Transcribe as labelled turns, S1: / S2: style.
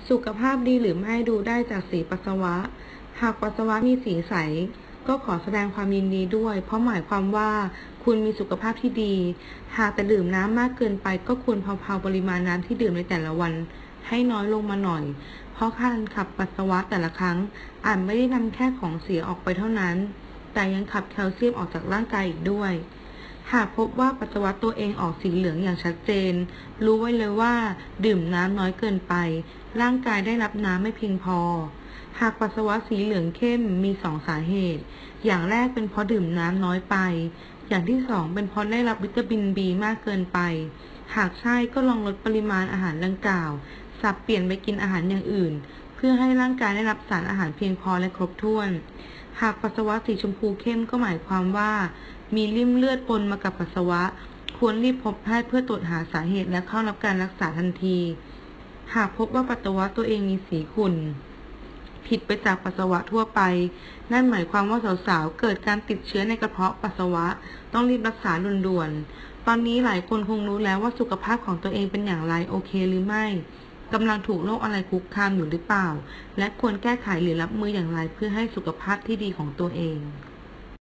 S1: สุขภาพดีหรือไม่ดูได้จากสีปัสสาวะ หากปัสสาวะมีสีใสก็ขอแสดงความยินดีด้วย เพราะหมายความว่าคุณมีสุขภาพที่ดี หากแต่ดื่มน้ำมากเกินไปก็ควรเพาๆปริมาณน้ำที่ดื่มในแต่ละวันให้น้อยลงมาหน่อย เพราะการขับปัสสาวะแต่ละครั้งอาจไม่ได้นำแค่ของเสียออกไปเท่านั้น แต่ยังขับแคลเซียมออกจากร่างกายอีกด้วย หากพบว่าปัสสาวะตัวเองออกสีเหลืองอย่างชัดเจน รู้ไว้เลยว่าดื่มน้ำน้อยเกินไป ร่างกายได้รับน้ำไม่เพียงพอ หากปัสสาวะสีเหลืองเข้มมี2 สาเหตุ อย่างแรกเป็นเพราะดื่มน้ำน้อยไป อย่างที่2เป็นเพราะได้รับวิตามินบีมากเกินไป หากใช่ก็ลองลดปริมาณอาหารดังกล่าว สับเปลี่ยนไปกินอาหารอย่างอื่น เพื่อให้ร่างกายได้รับสารอาหารเพียงพอและครบถ้วน หากปัสสาวะสีชมพูเข้มก็หมายความว่ามีริ่มเลือดปนมากับปัสสาวะ ควรรีบพบแพทย์เพื่อตรวจหาสาเหตุและเข้ารับการรักษาทันที หากพบว่าปัสสาวะตัวเองมีสีขุ่นผิดไปจากปัสสาวะทั่วไป นั่นหมายความว่าสาวๆเกิดการติดเชื้อในกระเพาะปัสสาวะต้องรีบรักษาด่วนๆ ตอนนี้หลายคนคงรู้แล้วว่าสุขภาพของตัวเองเป็นอย่างไรโอเคหรือไม่กำลังถูกโรคอะไรคุกคามอยู่หรือเปล่า และควรแก้ไขหรือรับมืออย่างไรเพื่อให้สุขภาพที่ดีของตัวเอง